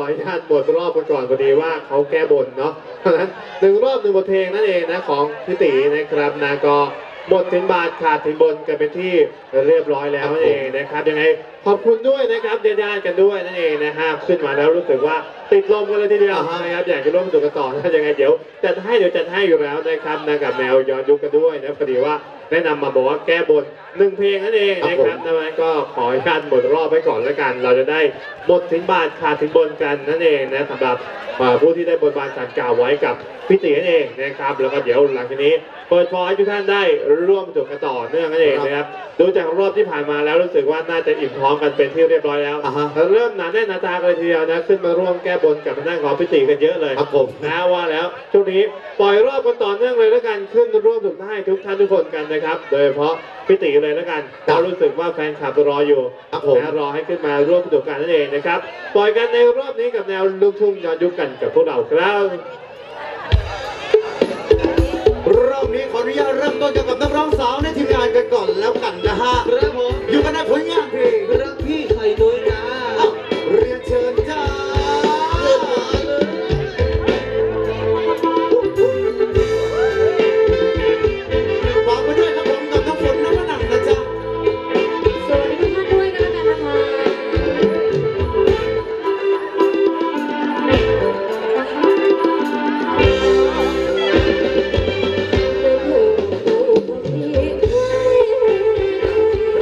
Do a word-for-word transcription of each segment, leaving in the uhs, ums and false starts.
ออนุญาตหมดรอบกันก่อนพอดีว่าเขาแก้บนเนาะเพราะฉะนั้นหนึ่งรอบหนึ่งบทเพลงนั่นเองนะของพี่ตีนะครับนะก็หมดถึงบาทขาดถึงบนกันเป็นที่เรียบร้อยแล้วนั่นเองนะครับยังไงขอบคุณด้วยนะครับเดียดานกันด้วยนั่นเองนะฮะขึ้นมาแล้วรู้สึกว่าติดลมกันเลยทีเดียวนะครับอยากจะร่วมสนุกกันต่อนะยังไงเดี๋ยวจัดให้เดี๋ยวจัดให้อยู่แล้วนะครับนะกับแนวย้อนยุคกันด้วยนะพอดีว่าแนะนำมาบอกว่าแก้บนหนึ่งเพลงนั่นเองนะครับดังนั้นก็ขออนุญาตหมดรอบไปก่อนแล้วกันเราจะได้หมดถึงบาทขาดถึงบนกันนั่นเองนะสำหรับผู้ที่ได้บนบานสารกล่าวไว้กับพี่ตีนั่นเองนะครับแล้วก็เดี๋ยวหลังจากนี้เปิดฟอยทุกท่านได้ร่วมสนุกกันต่อเนื่องนั่นเองนะครับดูจากรอบที่ผ่านมาแล้วรู้สึกว่าน่าจะอิ่มท้องกันเป็นที่เรียบร้อยแล้วเริ่มหนาแน่นหนาตากันเลยทีเดียวนะขึ้นมาร่วมแก้บนกับทางด้านของพี่ตีกันเยอะเลยครับผมนะว่าแล้วช่วงนี้ปล่อยรอบกันต่อเนื่องเลยแล้วกันขึ้นร่วมสนุกให้ทุกท่านทุกคนกันนะครับโดยเฉพาะพี่ตีเลยแล้วกันเรารู้สึกว่าแฟนคลับรออยู่นะรอให้ขึ้นมาร่วมสนุกกันนั่นเองนะครับปล่อยกันในรอบนี้กับแนวลูกทุ่งย้อนยุคกันกับพวกเราครับรอบนี้ขออนุญาตเริ่มต้นกับนักร้องสาวในทีมงานกันก่อนแล้วกันนะฮะครับผมอยู่กันในผลงานเพลงรักพี่ไข่น้อยนะเรียนเชิญจ้าฝากไปด้วยครับผมกับน้ำฝนน้ำมะนาวนะจ๊ะสวัสดีทุกท่านด้วยกันแล้วกันนะคะร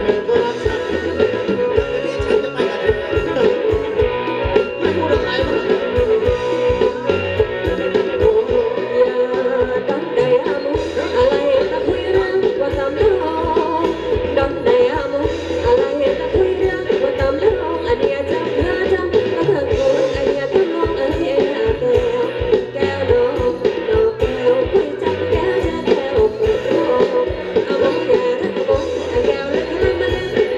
อก็รักฉันแต่ที่ฉันจะไปกับเธอไม่พูดอะไรมั้งอย่าดันได้อามุอะไรตะคุยเรื่องว่าตำลองดันได้อามุอะไรตะคุยเรื่องว่าตำลองอันเนี้ยจับเธอจับก็เธอโกรธอันเนี้ยทำลองอันเนี้ยแก้วแก้วน้องน้องแก้วคุยจับแก้วจะแก้วปวดท้องอามุอย่าทักอามุแก้วแล้วทำไมมาเล่น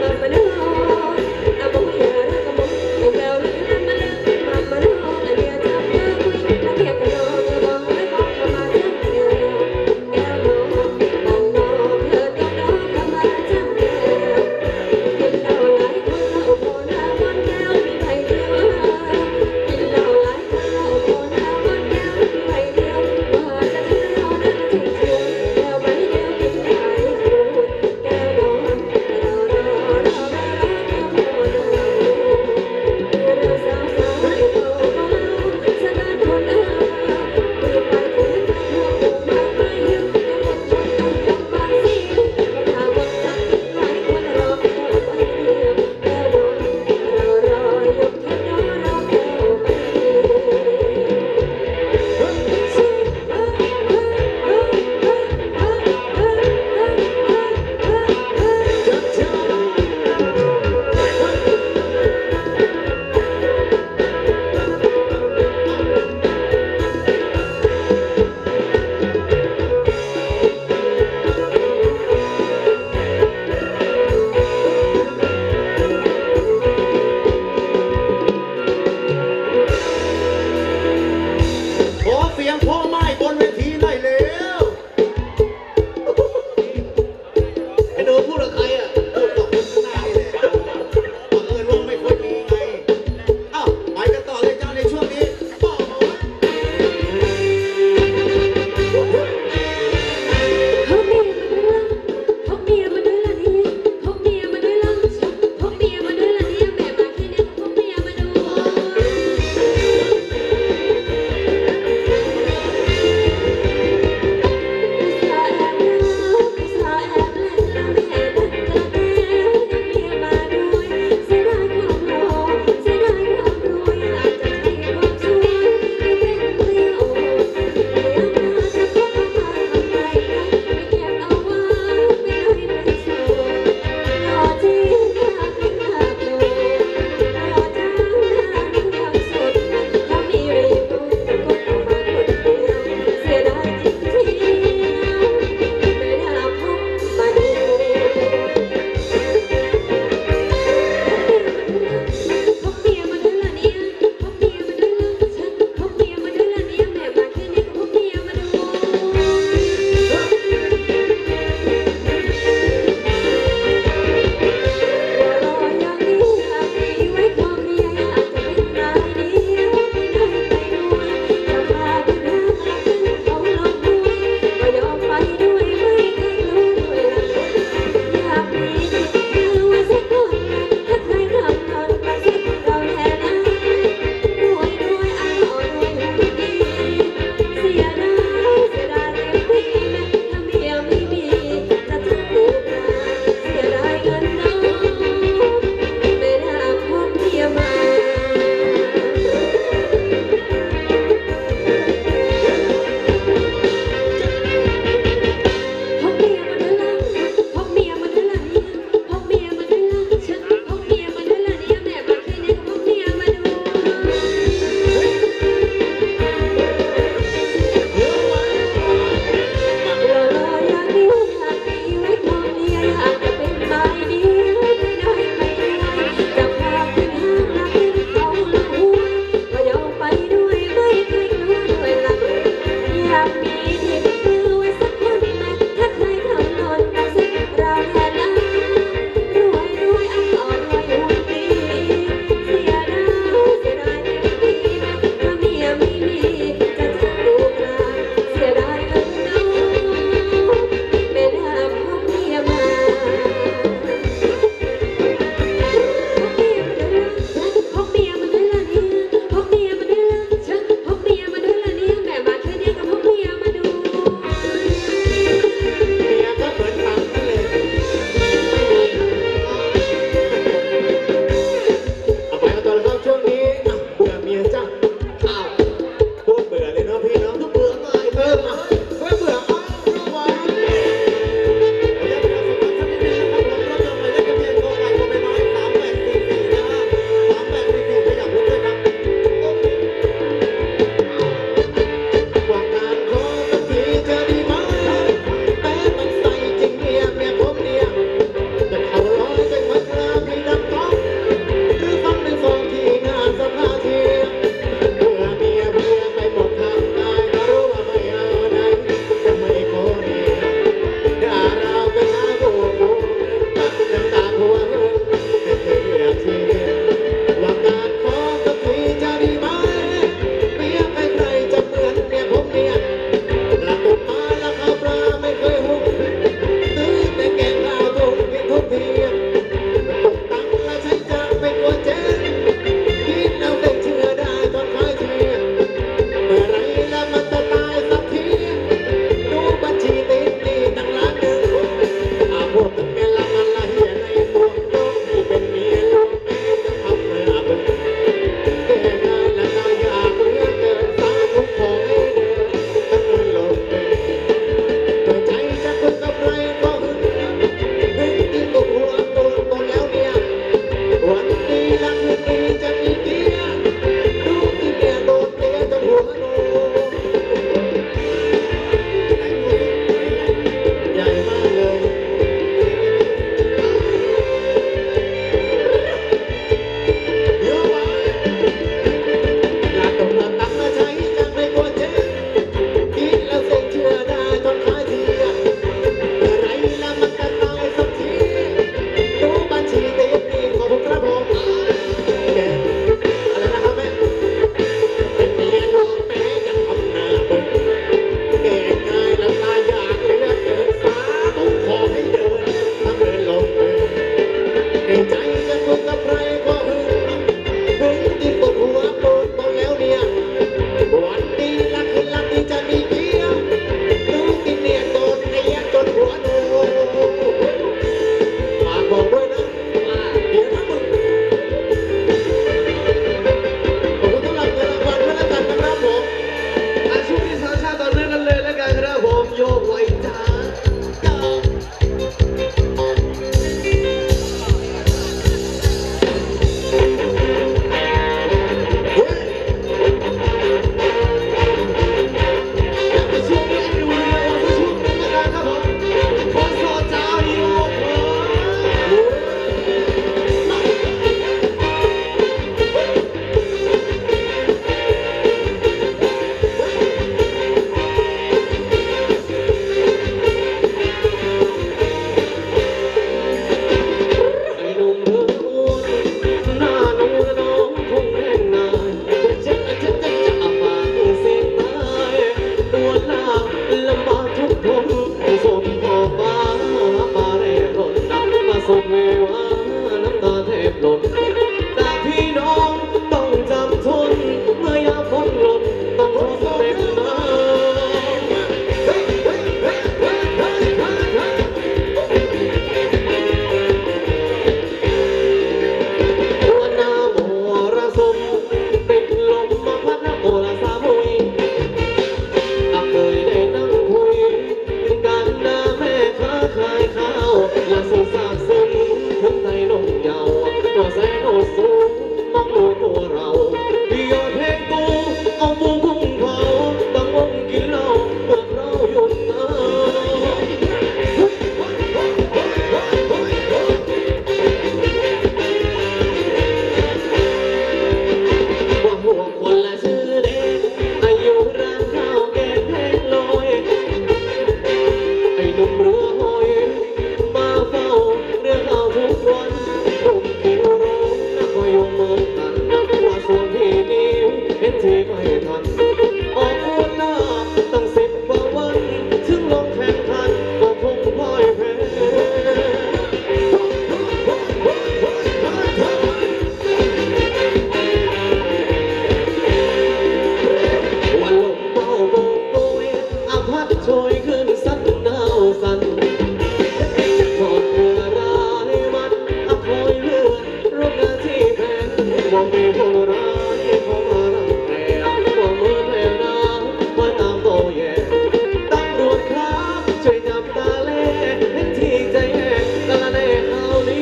มีคนร้ายเข้ามารังแกก็เหมือนแมวน้ำว่าน้ำโตแย่ตำรวจครับช่วยจับตาเล่เห็นที่ใจแห้งกะละแน่คราวนี้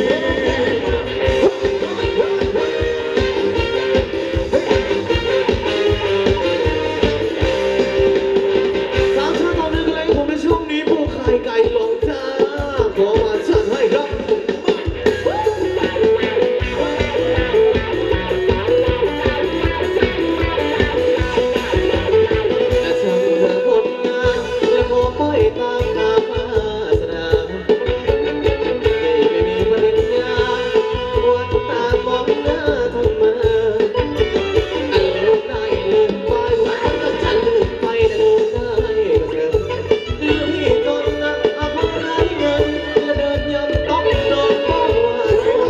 สามชาติตอนนึงเลยผมในช่วงนี้ผู้ขายไก่ลงจ้าขอมาจัดให้ครับและช่างเธอคนงามและขอปล่อยตามตามมาสนามที่ไม่มีปริญญาวันตามองหน้าทำไมอันลืมได้ลืมไปวันก็จะลืมไปแต่ลืมได้ก็เถอะลืมที่ตนนะเอาคนไร้เงินและเดินยังต้องโดนฟ้องว่าเสีย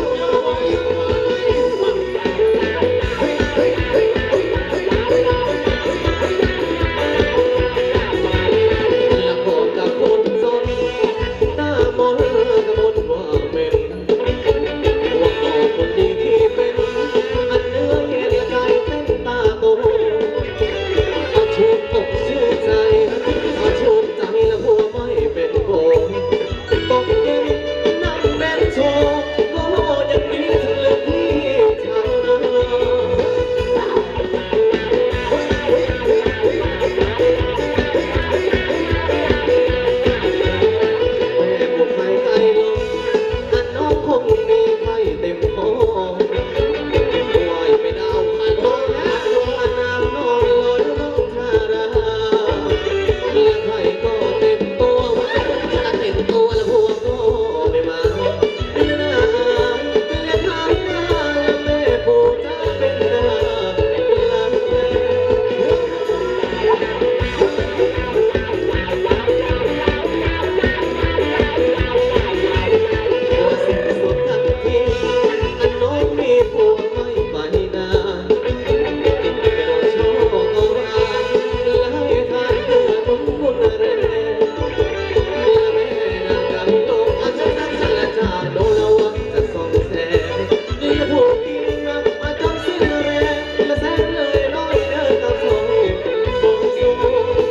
และพบกับคนจนหน้ามนต์กระมนว่าเป็นว่าต่อคนดีที่เป็นอันเนื้อเย็นและกายเต้นตาโตเอาชื่นอกชื่นใจเอาชื่นใจและหัวไม่เป็นโกงตกเย็นนั่งเล่นโชว์โง่อย่างนี้ถึงเลือกพี่ชาวนาแม่พวกใครใครลงอันน้องคงมีไข้เต็มท้องไหวไปดาวพันห้องนะอันน้ำนอนลอยน้องทาราและใครก็เต็มตัวว่าจะเต็มตัวแล้วพวกก็ไม่มาหน้าและทางหน้าและแม่ผู้จะเป็นหน้าหลังแม่ ว่าสิ่งสุดทันทีอันน้องมีผัวไม่ไปนานไปโดนโชคเอาร้ายและให้ทานเพื่อนุ่มบุญแรงและแม่นางกันตกอาจจะนั่งฉันละจาโดนละวันจะส่องแสงและถูกกินงับอาจจำสิ้นแรงและแสงเลยน้อยเดินกับซอยบงสูง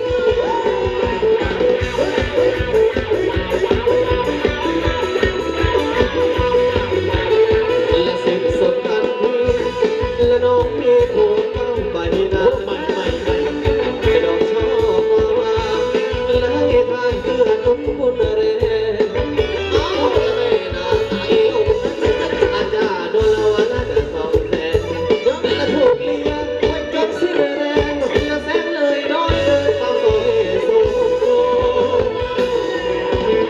และสิ่งสำคัญคือและน้องมีผัวเข้าไปนะไม่ไม่ไม่ไม่ต้องชอบมาว่าและให้ทานเพื่อนุ่มบุญแรงเอาและแม่นาตายลงอาจารย์โดนละวันละจะสองแสนและถูกเลี้ยงจนสิ้นแรงและแสนเลยน้อยเดินเข้าซอยสูงโปร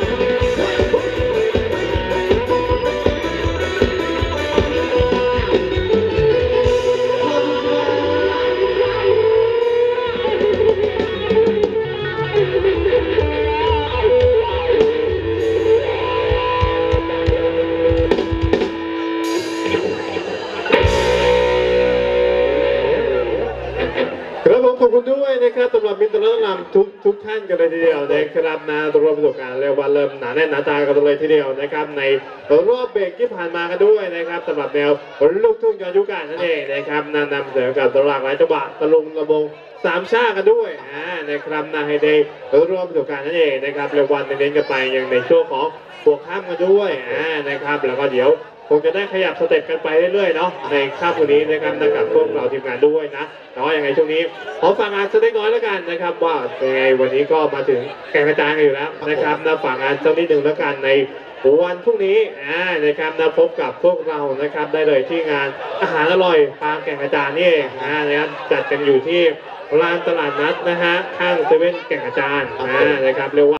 ครับผมขอบคุณด้วยนะครับสำหรับมิตรและนำทุกทุกท่านกันเลยทีเดียวนะครับนะรวมประสบการณ์เรียกว่าเริ่มหนาแน่นหนาตากันเลยทีเดียวนะครับในรอบเบรกที่ผ่านมากันด้วยนะครับสำหรับแนวลูกทุ่งย้อนยุคกันนั่นเองนะครับนำนำเสนอกับตลาดหลายจังหวะตะลุงระบงสามชากันด้วยอ่านะครับนาให้ได้รวมประสบการณ์นั่นเองนะครับเรียกว่าเน้นกันไปยังในช่วงของบวกข้ามกันด้วยอ่านะครับแล้วก็เดี๋ยวคงจะได้ขยับสเต็ปกันไปเรื่อยๆเนาะในค่ำวันนี้นะครับกับพวกเราทีมงานด้วยนะแต่ว่ายังไงช่วงนี้ขอฝากงานสักเล็กน้อยแล้วกันนะครับว่ายังไงวันนี้ก็มาถึงแก่งกระจานกันอยู่แล้วนะครับนะฝากงานสักนิดหนึ่งแล้วกันในวันพรุ่งนี้อ่านะครับนะพบกับพวกเรานะครับได้เลยที่งานอาหารอร่อยปางแก่งกระจานนี่เองอ่านะครับจัดกันอยู่ที่ลานตลาดนัดนะฮะข้างเซเว่นแก่งกระจานอ่านะครับเรียกว่า